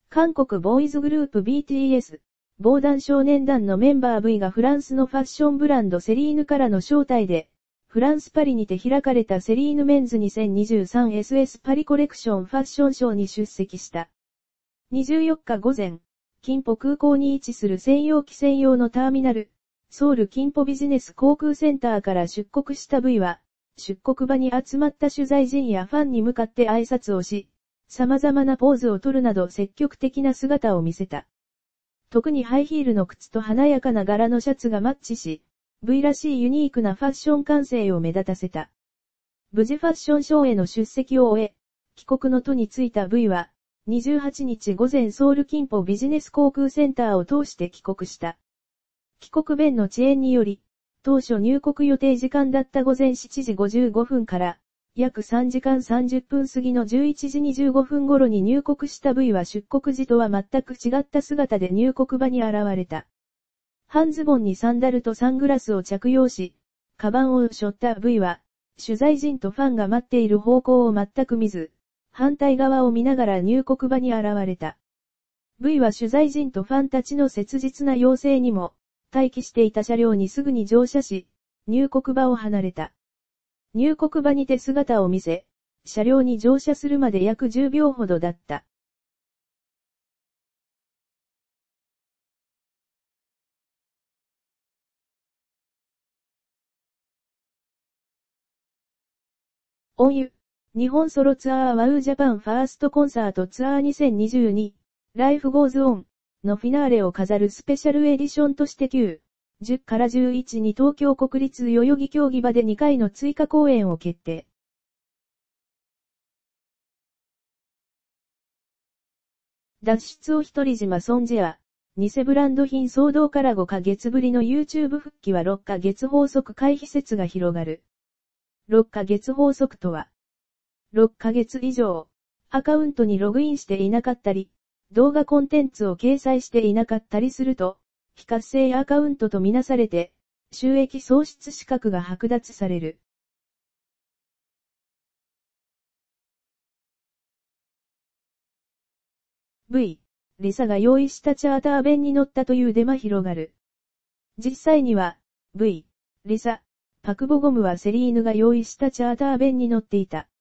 韓国ボーイズグループ BTS、防弾少年団のメンバー V がフランスのファッションブランドセリーヌからの招待で、フランスパリにて開かれたセリーヌメンズ 2023SS パリコレクションファッションショーに出席した。24日午前、キンポ空港に位置する専用機専用のターミナル、ソウルキンポビジネス航空センターから出国した V は、出国場に集まった取材陣やファンに向かって挨拶をし、様々なポーズを取るなど積極的な姿を見せた。特にハイヒールの靴と華やかな柄のシャツがマッチし、V らしいユニークなファッション感性を目立たせた。無事ファッションショーへの出席を終え、帰国の途に着いた V は、28日午前ソウルキンポビジネス航空センターを通して帰国した。帰国便の遅延により、当初入国予定時間だった午前7時55分から、約3時間30分過ぎの11時25分頃に入国した V は出国時とは全く違った姿で入国場に現れた。半ズボンにサンダルとサングラスを着用し、カバンを背負った V は、取材陣とファンが待っている方向を全く見ず、反対側を見ながら入国場に現れた。V は取材陣とファンたちの切実な要請にも、待機していた車両にすぐに乗車し、入国場を離れた。入国場にて姿を見せ、車両に乗車するまで約10秒ほどだった。オンユ、日本ソロツアーワウジャパンファーストコンサートツアー2022、Life Goes On のフィナーレを飾るスペシャルエディションとして9、10から11に東京国立代々木競技場で2回の追加公演を決定。脱出を一人島ソンジェア、偽ブランド品騒動から5ヶ月ぶりの YouTube 復帰は6ヶ月法則回避説が広がる。6ヶ月法則とは、6ヶ月以上、アカウントにログインしていなかったり、動画コンテンツを掲載していなかったりすると、非活性アカウントとみなされて、収益喪失資格が剥奪される。V、リサが用意したチャーター便に乗ったというデマ広がる。実際には、V、リサ、パクボゴムはセリーヌが用意したチャーター便に乗っていた。